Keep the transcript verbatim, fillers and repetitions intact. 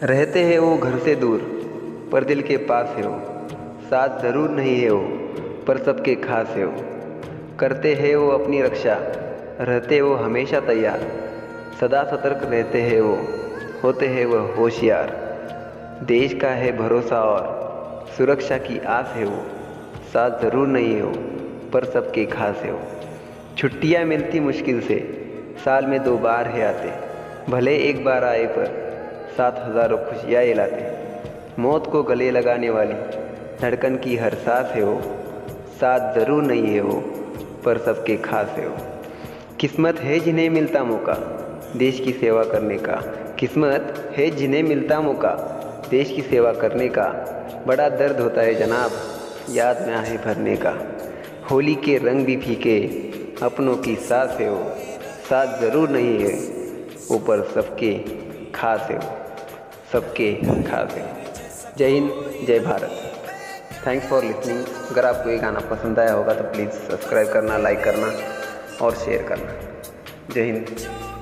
रहते हैं वो घर से दूर पर दिल के पास है वो। साथ ज़रूर नहीं है वो पर सबके खास है वो। करते हैं वो अपनी रक्षा, रहते वो हमेशा तैयार। सदा सतर्क रहते हैं वो, होते हैं वह होशियार। देश का है भरोसा और सुरक्षा की आस है वो। साथ ज़रूर नहीं है वो पर सबके खास है वो। छुट्टियाँ मिलती मुश्किल से, साल में दो बार है आते। भले एक बार आए पर साथ हज़ारों खुशियाँ लाते। मौत को गले लगाने वाली धड़कन की हर सांस है वो। साथ ज़रूर नहीं है वो पर सबके खास है वो। किस्मत है जिन्हें मिलता मौका देश की सेवा करने का। किस्मत है जिन्हें मिलता मौका देश की सेवा करने का। बड़ा दर्द होता है जनाब याद में आहे भरने का। होली के रंग भी फीके अपनों की सांस है वो। साथ ज़रूर नहीं है वो पर सबके खास है वो, सबके खास है। जय हिंद, जय भारत। Thanks for listening. अगर आपको ये गाना पसंद आया होगा तो प्लीज़ सब्सक्राइब करना, लाइक करना और शेयर करना। जय हिंद।